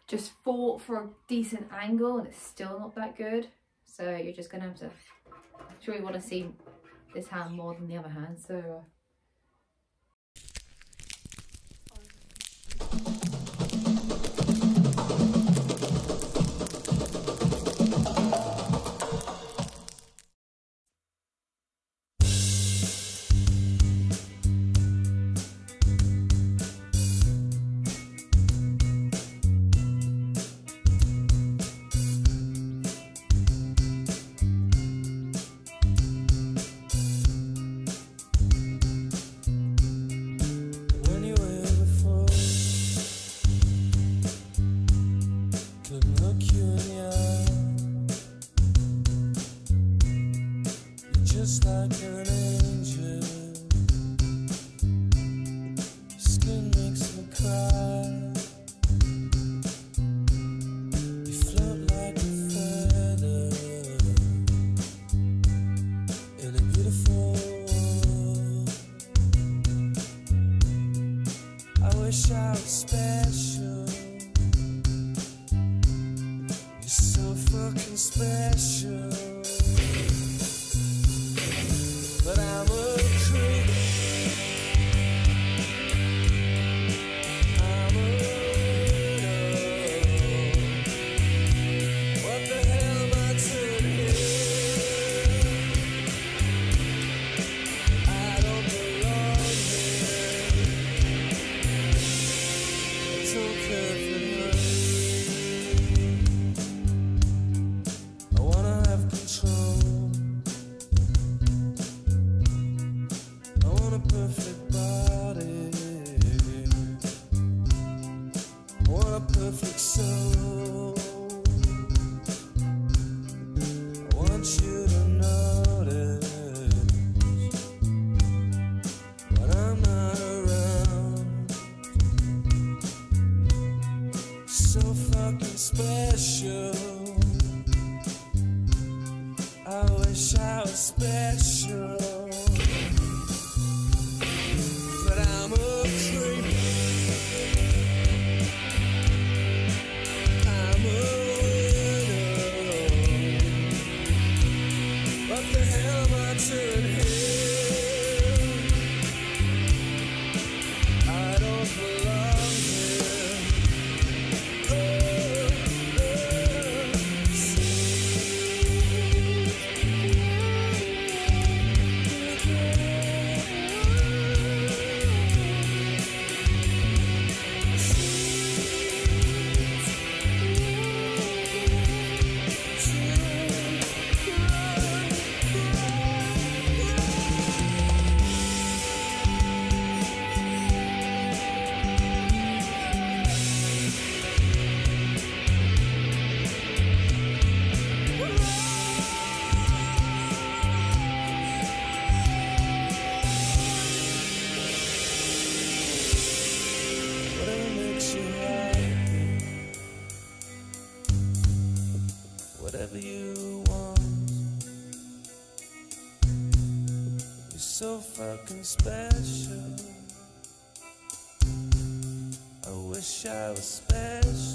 just fought for a decent angle and it's still not that good. So you're just gonna have to, I'm sure you want to see this hand more than the other hand, so just like an angel, skin makes me cry. You float like a feather in a beautiful world. I wish I was special. You're so fucking special. But I'm a creep. I'm a widow. What the hell am I doing here? I don't belong here. I don't care for I wanna have control. Perfect body, I want a perfect soul. I want you to notice when I'm not around. So fucking special. I wish I was special. I'm a creep. I'm a widow. What the hell am I doing here? I don't belong here. Whatever you want, you're so fucking special. I wish I was special.